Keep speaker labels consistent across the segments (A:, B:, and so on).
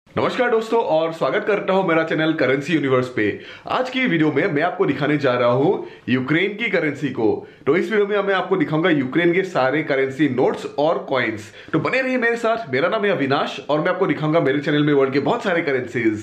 A: नमस्कार दोस्तों और स्वागत करता हूं मेरा चैनल करेंसी यूनिवर्स पे। आज की वीडियो में मैं आपको दिखाने जा रहा हूं यूक्रेन की करेंसी को। तो इस वीडियो में मैं आपको दिखाऊंगा यूक्रेन के सारे करेंसी नोट्स और कॉइन्स। तो बने रहिए मेरे साथ। मेरा नाम है अविनाश और मैं आपको दिखाऊंगा मेरे चैनल में वर्ल्ड के बहुत सारे करेंसीज।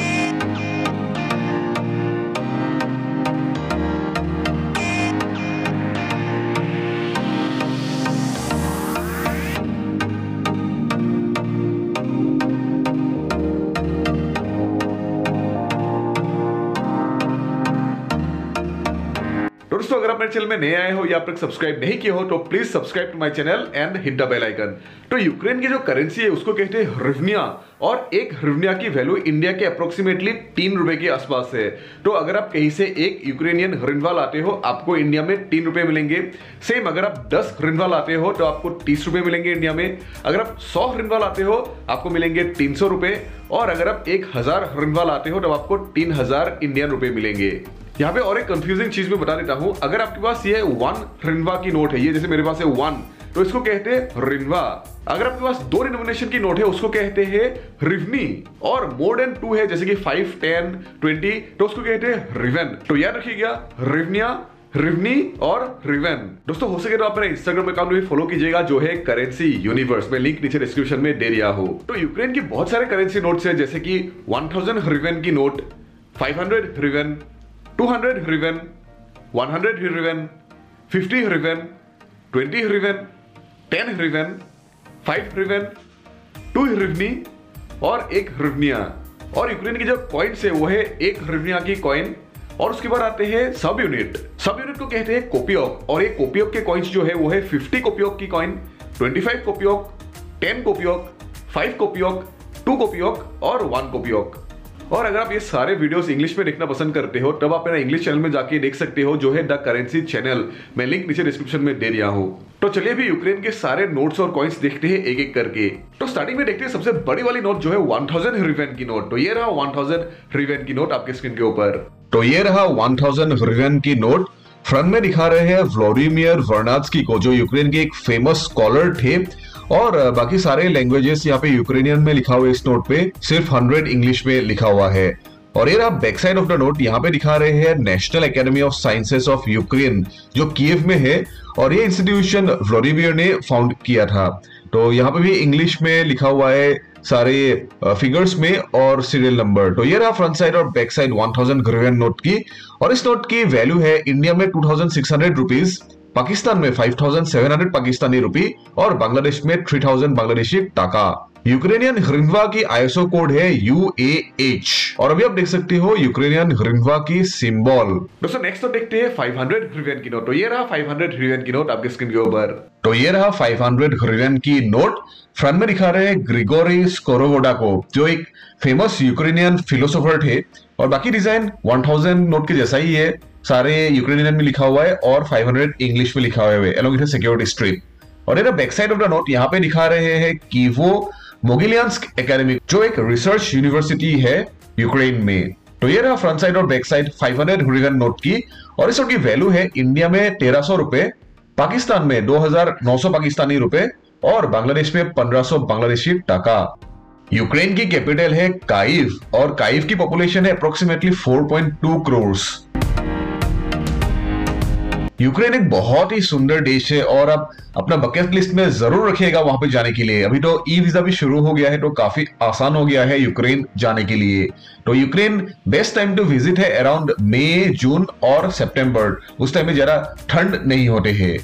A: दोस्तों अगर आप मेरे चैनल में नए आए हो या आप तक सब्सक्राइब नहीं किए हो तो please subscribe to my channel and hit the bell icon. तो यूक्रेन की जो करेंसी है उसको कहते हैं ह्रिवनिया और एक ह्रिवनिया की वैल्यू इंडिया के अप्रोक्सीमेटली 3 रुपए के आसपास है। तो अगर आप कहीं से एक यूक्रेनियन ह्रिवना लाते हो आपको इंडिया में 3 रुपए मिलेंगे। सेम अगर आप 10 ह्रिवना लाते हो तो आपको 30 रुपए मिलेंगे इंडिया में। अगर आप 100 ह्रिवना लाते हो आपको मिलेंगे 300 रुपए और अगर आप 1000 ह्रिवना लाते हो तो आपको 3000 इंडियन रुपए मिलेंगे। यहाँ पे और एक कंफ्यूजिंग चीज मैं बता देता हूं। अगर आपके पास ये 1 ह्रिवना की नोट है, ये जैसे मेरे पास है 1, तो इसको कहते हैं ह्रिवना। अगर आपके पास 2 डिनोमिनेशन की नोट है उसको कहते हैं ह्रिवनी। और मोर देन 2 है जैसे कि 5, 10, 20 तो उसको कहते हैं ह्रिवन। तो याद रखिएगा ह्रिवनिया, ह्रिवनी और ह्रिवन। दोस्तों हो सके तो आप मेरा इंस्टाग्राम अकाउंट भी फॉलो कीजिएगा जो है करेंसी यूनिवर्स। मैं लिंक नीचे डिस्क्रिप्शन में दे दिया हूं। तो यूक्रेन की बहुत सारे करेंसी नोट्स है जैसे कि 1000 ह्रिवन की नोट, 500 ह्रिवन, 200 ह्रिवन, 100 ह्रिवन, 50 ह्रिवन, 20 ह्रिवन, 10 ह्रिवन, 5 ह्रिवन, 2 ह्रिवनी और 1 ह्रिवनिया। और यूक्रेन की जो कॉइन्स है वो है 1 ह्रिवनिया की कॉइन। और उसके बाद आते हैं सब यूनिट। सब यूनिट को कहते हैं कोपियोक और ये कोपियोक के कॉइन्स जो है वो है 50 कोपियोक की कॉइन, 25 कोपियोक, 10 कोपियोक, 5 कोपियोक, 2 कोपियोक और 1 कोपियोक। और अगर आप ये सारे वीडियोस इंग्लिश में देखना पसंद करते हो तब आप मेरा इंग्लिश चैनल में जाके देख सकते हो जो है द करेंसी चैनल। मैं लिंक नीचे डिस्क्रिप्शन में दे दिया हूं। तो चलिए अभी यूक्रेन के सारे नोट्स और कॉइन्स देखते हैं एक एक करके। तो स्टार्टिंग में देखते हैं सबसे बड़ी वाली नोट जो है 1000 ह्रिवन की नोट। तो ये रहा 1000 ह्रिवन की नोट आपके स्क्रीन के ऊपर। तो ये रहा 1000 ह्रिवन की नोट। फ्रंट में दिखा रहे हैं व्लादिमीर वर्नाद्स्की को जो यूक्रेन के एक फेमस स्कॉलर थे। और बाकी सारे लैंग्वेजेस यहाँ पे यूक्रेनियन में लिखा हुआ है। इस नोट पे सिर्फ 100 इंग्लिश में लिखा हुआ है। और ये रहा back side of the note. यहाँ पे दिखा रहे हैं national academy of sciences of Ukraine जो कीव में है और ये इंस्टीट्यूशन व्लादिमीर ने फाउंड किया था। तो यहाँ पे भी इंग्लिश में लिखा हुआ है सारे फिगर्स में और सीरियल नंबर। तो ये रहा फ्रंट साइड और बैक साइड 1000 ह्रिवन नोट की। और इस नोट की वैल्यू है इंडिया में 2600 रुपीज, पाकिस्तान में 5700 पाकिस्तानी रुपी और बांग्लादेश में 3000 बांग्लादेशी टाका। यूक्रेनियन ह्रिवना की आईएसओ कोड है UAH और अभी आप देख सकते हो यूक्रेनियन ह्रिवना की सिंबल। दोस्तों नेक्स्ट तो देखते हैं 500 ह्रिवन की नोट। तो ये रहा 500 ह्रिवन की नोट आपके स्क्रीन के ऊपर। तो ये रहा 500 ह्रिवन की नोट। फ्रंट में दिखा रहे हैं ग्रिगोरी स्कोरोवोडा को जो एक फेमस यूक्रेनियन फिलोसोफर थे। और बाकी डिजाइन 1000 नोट के जैसा ही है, सारे यूक्रेनियन में लिखा हुआ है और 500 इंग्लिश में लिखा हुआ है अलोंग विद सिक्योरिटी स्ट्रिप। और ये back side of the note यहाँ पे दिखा रहे हैं कीवो मोगिलियांस्क एकेडमी जो एक रिसर्च यूनिवर्सिटी है यूक्रेन में। तो ये रहा फ्रंट साइड और बैक साइड 500 ह्रिवन नोट की। और इस नोट की वैल्यू है इंडिया में 1300 रुपए, पाकिस्तान में 2900 पाकिस्तानी रुपए और बांग्लादेश में 1500 बांग्लादेशी टाका। यूक्रेन की कैपिटल है काइव और काइव की पॉपुलेशन है अप्रोक्सीमेटली 4.2 करोड़। यूक्रेन एक बहुत ही सुंदर देश है और आप अपना बकेट लिस्ट में जरूर रखिएगा वहां पे जाने के लिए। अभी तो ई वीजा भी शुरू हो गया है तो काफी आसान हो गया है यूक्रेन जाने के लिए। तो Ukraine best time to visit है अराउंड मई, जून और सितंबर। उस टाइम में जरा ठंड नहीं होते हैं।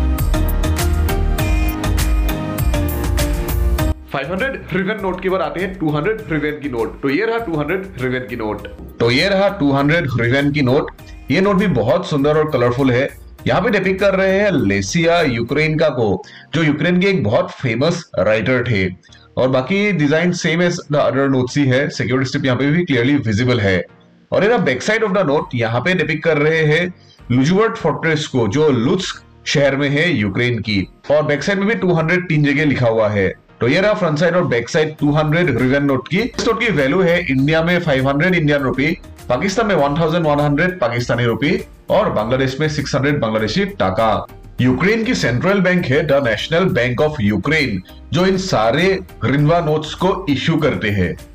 A: 500 ह्रिवन नोट के बाद आते हैं 200 ह्रिवन की नोट। तो ये रहा 200 ह्रिवन की नोट। तो ये रहा 200 ह्रिवन की नोट। ये नोट भी बहुत सुंदर और कलरफुल है। यहाँ पे डिपिक्ट कर रहे हैं लेसिया यूक्रेनका को जो यूक्रेन के एक बहुत फेमस राइटर थे। और बाकी design same as the other notes ही है। सिक्योरिटी स्ट्रिप यहाँ पे भी क्लियरली विजिबल है। और ये back side of the note यहाँ पे डिपिक्ट कर रहे हैं लुजवर्ट फोर्ट्रेस को जो लुत्स्क शहर में है यूक्रेन की। और बैक साइड में भी 200 3 जगह लिखा हुआ है। तो ये रहा फ्रंट साइड और बैक साइड 200 ह्रिवन नोट की। इस नोट की वैल्यू है इंडिया में 500 इंडियन रुपी, पाकिस्तान में 1100 पाकिस्तानी रुपी और बांग्लादेश में 600 बांग्लादेशी टाका। यूक्रेन की सेंट्रल बैंक है the national bank of Ukraine जो इन सारे ह्रिवना नोट्स को इश्यू करते हैं।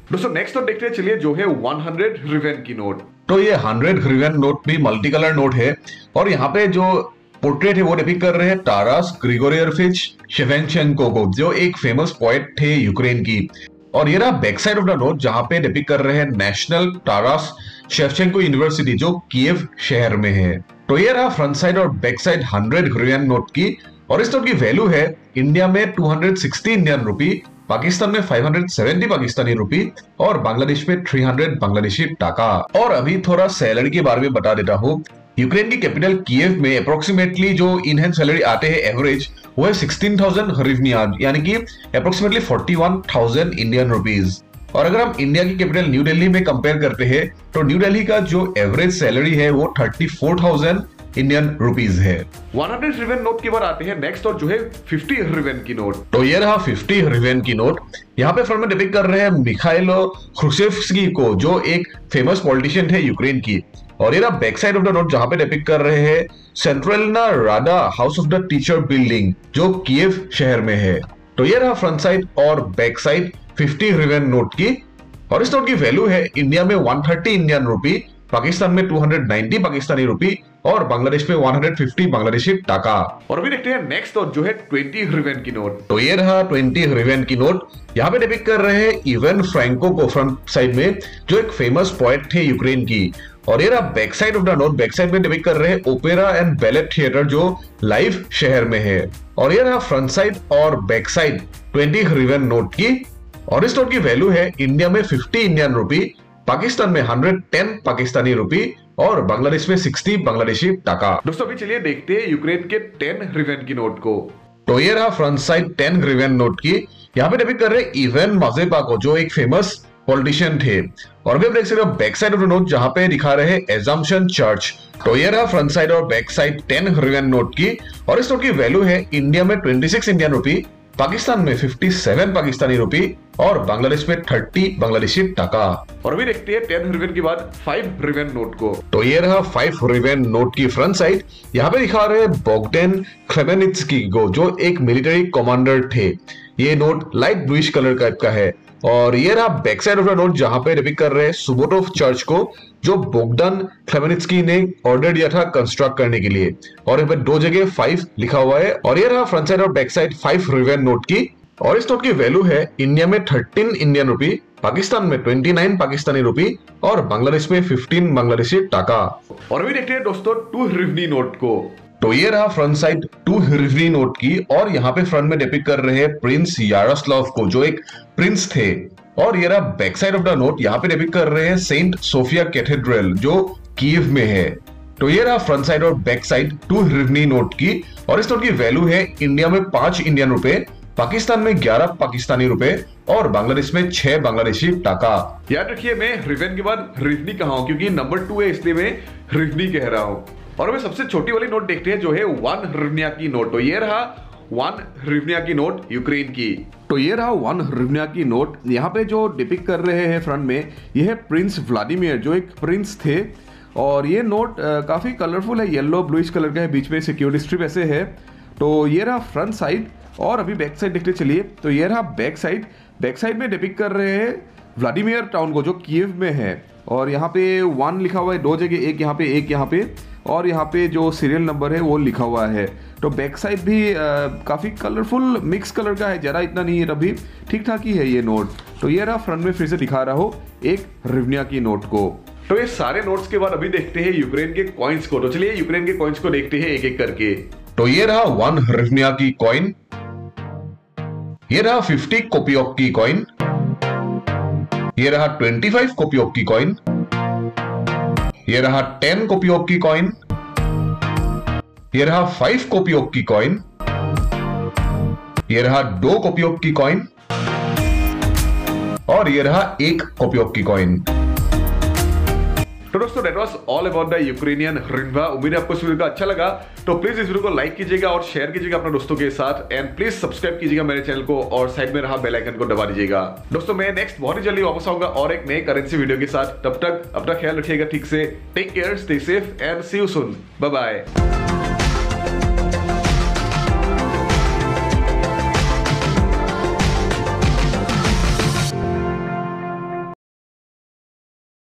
A: दोस्तों नेक्स्ट नोट देखते हैं, चलिए, जो है 100 रिवेन की नोट।
B: तो ये 100 रिवेन नोट भी मल्टी कलर नोट है और यहाँ पे जो पोर्ट्रेट है वो डिपिक्ट कर रहे हैं तारास ग्रिगोरियेविच शेवेचेंको को, जो एक फेमस पोएट थे यूक्रेन की। और ये रहा back side of the note जहां पे डिपिक्ट कर रहे हैं नेशनल तारास शेवचेंको यूनिवर्सिटी, जो कीव शहर में है। तो ये रहा फ्रंट साइड और बैक साइड 100 रिवेन नोट की। और इस नोट की वैल्यू है इंडिया में 260 इंडियन रुपी, पाकिस्तान में 570 पाकिस्तानी रुपी और बांग्लादेश में 300 बांग्लादेशी टाका। और अभी थोड़ा सैलरी के बारे में बता देता हूँ। यूक्रेन की कैपिटल कीव में अप्रोक्सीमेटली जो इन हैंड सैलरी आते हैं एवरेज, वो है 16,000 हरिवनिया, यानी कि अप्रोक्सीमेटली 41,000 इंडियन रुपीज। और अगर हम इंडिया की कैपिटल न्यू दिल्ली में कंपेयर करते हैं तो न्यू दिल्ली का जो एवरेज सैलरी है वो 34,000 इंडियन रुपीज है।
A: 100 रिवेन नोट के बाद आते हैं नेक्स्ट और जो है 50 रिवेन की नोट।
B: तो ये रहा 50 रिवेन की नोट। यहाँ पे फ्रंट में डिपिक्ट कर रहे हैं मिखाइलो ख्रुश्चेव्स्की को, जो एक फेमस पॉलिटिशियन थे यूक्रेन की। और ये रहा back side of the note जहां पे डिपिक्ट कर रहे हैं Tsentralna Rada house of the teacher building, जो कीव शहर में है। तो ये रहा फ्रंट साइड और बैक साइड 50 रिवेन नोट की। और इस नोट की वैल्यू है इंडिया में 130 इंडियन रुपी, पाकिस्तान में 290 पाकिस्तानी रुपी और बांग्लादेश में 150 बांग्लादेशी टाका।
A: और अभी देखते हैं नेक्स्ट और जो है 20 रिवेन की नोट।
B: तो ये रहा 20 रिवेन की नोट। यहाँ पे डिपिक्ट कर रहे हैं इवन फ्रैंको को फ्रंट साइड में, जो एक फेमस पोएट थे यूक्रेन की। और ये रहा back side of the note, back side में डिपिक्ट कर रहे हैं ओपेरा एंड बैलेट थिएटर, जो लाइव शहर में है। और ये रहा फ्रंट साइड और बैक साइड 20 रिवेन नोट की। और इस नोट की वैल्यू है इंडिया में 50 इंडियन रुपी, पाकिस्तान में 110 पाकिस्तानी रुपी और बांग्लादेश में 60 बांग्लादेशी टाका।
A: दोस्तों अभी चलिए देखते हैं यूक्रेन के 10 रिवेन की नोट को।
B: तो ये रहा फ्रंट साइड 10 रिवेन नोट की। यहाँ पे डिपिक्ट कर रहे हैं इवन माजेपा को, जो एक फेमस पॉलिटिशियन थे। और भी आप देख सकते हो back side of the note जहां पे दिखा रहे हैं एजम्पशन चर्च। तो ये रहा फ्रंट साइड और बैक साइड 10 रिवेन नोट की। और इस नोट की वैल्यू है इंडिया में 26 इंडियन रुपी, पाकिस्तान में 57 पाकिस्तानी रुपी और बांग्लादेश में 30 बांग्लादेशी टाका।
A: और अभी देखते हैं 10 रिवेन के बाद 5 रिवेन नोट को।
B: तो ये रहा 5 रिवेन नोट की फ्रंट साइड। यहाँ पे दिखा रहे हैं बोगदान ख्मेल्नित्स्की को, जो एक मिलिट्री कमांडर थे। ये note light bluish colour type का है। और ये रहा back side of the note जहां पे डिपिक्ट कर रहे हैं सुबोटोव चर्च को, जो बोगदान ख्मेल्नित्स्की ने ऑर्डर दिया था कंस्ट्रक्ट करने के लिए। और यहाँ पे 2 जगह 5 लिखा हुआ है। और ये रहा फ्रंट साइड और बैक साइड 5 रिवेन नोट की। और इस नोट की वैल्यू है इंडिया में 13 इंडियन रुपी, पाकिस्तान में 29 पाकिस्तानी रुपी और बांग्लादेश में 15 बांग्लादेशी टाका।
A: और अभी देखते हैं दोस्तों 2 रिवनी नोट को।
B: तो ये रहा फ्रंट साइड 2 रिवनी नोट की। और यहाँ पे फ्रंट में डिपिक्ट कर रहे हैं प्रिंस यारोस्लाव को, जो एक प्रिंस थे। और ये रहा back side of the note, यहाँ पे डिपिक्ट कर रहे हैं सेंट सोफिया कैथेड्रल, जो कीव में है। तो ये रहा फ्रंट साइड और बैक साइड 2 रिवनी नोट की। और इस नोट की वैल्यू है इंडिया में 5 इंडियन रुपए, पाकिस्तान में 11 पाकिस्तानी रुपए और बांग्लादेश में 6 बांग्लादेशी टाका।
A: याद रखिए मैं रिवेन के बाद रिवनी कहा हूं क्योंकि नंबर 2 है, इसलिए मैं रिवनी कह रहा हूं। और अभी सबसे छोटी वाली नोट देखते हैं, जो है 1 रिवनिया की नोट। तो ये रहा 1 रिवनिया की नोट यूक्रेन की। तो ये रहा 1 रिवनिया की नोट। यहाँ पे जो डिपिक्ट कर रहे हैं फ्रंट में, ये है प्रिंस व्लादिमीर, जो एक प्रिंस थे। और ये नोट काफी कलरफुल है, येलो ब्लूइश कलर का है, बीच में सिक्योरिटी स्ट्रिप ऐसे है। तो ये रहा फ्रंट साइड। और अभी बैक साइड देखते चलिए। तो ये रहा बैक साइड। बैक साइड में डिपिक्ट कर रहे हैं व्लादिमीर टाउन को, जो कीव में है। और यहाँ पे 1 लिखा हुआ है 2 जगह, एक यहाँ पे एक यहाँ पे। और यहाँ पे जो सीरियल नंबर है वो लिखा हुआ है। तो बैक साइड भी काफ़ी कलरफुल मिक्स कलर का है, ज़रा इतना नहीं है, अभी ठीक ठाक ही है ये नोट। तो ये रहा फ्रंट में फिर से दिखा रहा हो एक रिवनिया की नोट को। तो ये सारे नोट्स के बाद अभी देखते हैं यूक्रेन के कॉइन्स को। तो चलिए यूक्रेन के कॉइन्स को देखते हैं एक एक करके।
B: तो ये रहा 1 रिवनिया की कॉइन। ये रहा 50 कोपियोक की कॉइन। ये रहा 25 कोपियोक की कॉइन। ये रहा 10 कोपियोक की कॉइन। ये रहा 5 कोपियोक की कॉइन। ये रहा 2 कोपियोक की कॉइन। और ये रहा 1 कोपियोक की कॉइन।
A: तो दोस्तों that was all about the Ukrainian hryvnia. उम्मीद है आपको इस वीडियो का अच्छा लगा। तो प्लीज इस वीडियो को लाइक कीजिएगा और शेयर कीजिएगा अपने दोस्तों के साथ। एंड प्लीज सब्सक्राइब कीजिएगा मेरे चैनल को और साइड में रहा बेल आइकन को दबा दीजिएगा। दोस्तों मैं नेक्स्ट बहुत ही जल्दी वापस आऊंगा और एक नए करेंसी वीडियो के साथ। तब तक अपना ख्याल रखिएगा ठीक से। Take care, stay safe and see you soon. Bye bye.